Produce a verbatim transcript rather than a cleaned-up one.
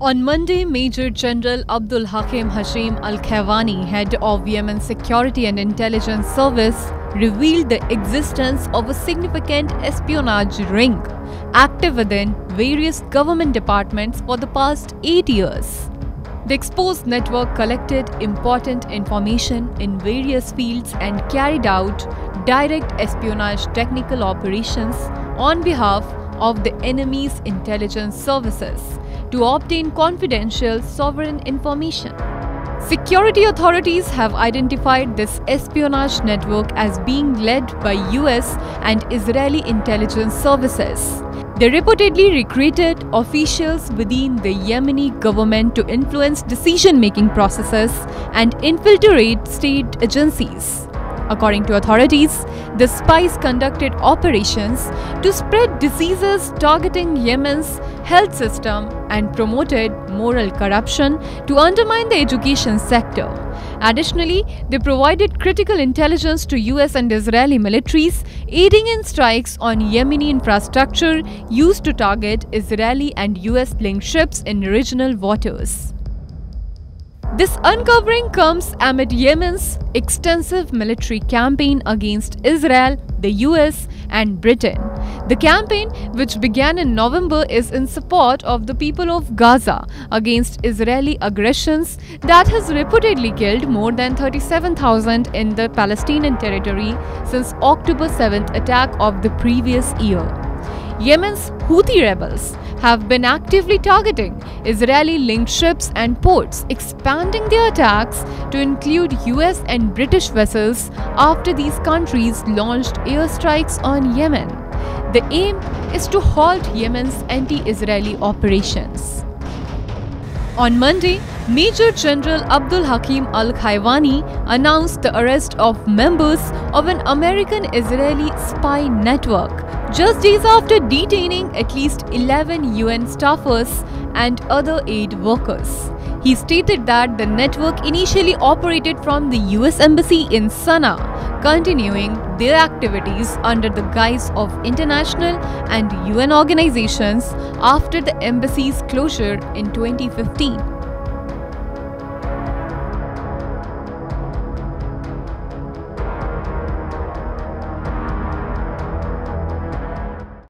On Monday, Major General Abdul Hakim Hashim Al-Khawani, head of Yemen's Security and Intelligence Service, revealed the existence of a significant espionage ring active within various government departments for the past eight years. The exposed network collected important information in various fields and carried out direct espionage technical operations on behalf of the enemy's intelligence services to obtain confidential sovereign information. Security authorities have identified this espionage network as being led by U S and Israeli intelligence services. They reportedly recruited officials within the Yemeni government to influence decision-making processes and infiltrate state agencies. According to authorities, the spies conducted operations to spread diseases targeting Yemen's health system and promoted moral corruption to undermine the education sector. Additionally, they provided critical intelligence to U S and Israeli militaries, aiding in strikes on Yemeni infrastructure used to target Israeli and U S-linked ships in regional waters. This uncovering comes amid Yemen's extensive military campaign against Israel, the U S, and Britain. The campaign, which began in November, is in support of the people of Gaza against Israeli aggressions that has reportedly killed more than thirty-seven thousand in the Palestinian territory since October seventh attack of the previous year. Yemen's Houthi rebels have been actively targeting Israeli-linked ships and ports, expanding their attacks to include U S and British vessels after these countries launched airstrikes on Yemen. The aim is to halt Yemen's anti-Israeli operations. On Monday, Major General Abdul Hakim Al-Khawani announced the arrest of members of an American-Israeli spy network, just days after detaining at least eleven U N staffers and other aid workers. He stated that the network initially operated from the U S Embassy in Sana'a, continuing their activities under the guise of international and U N organizations after the embassy's closure in twenty fifteen.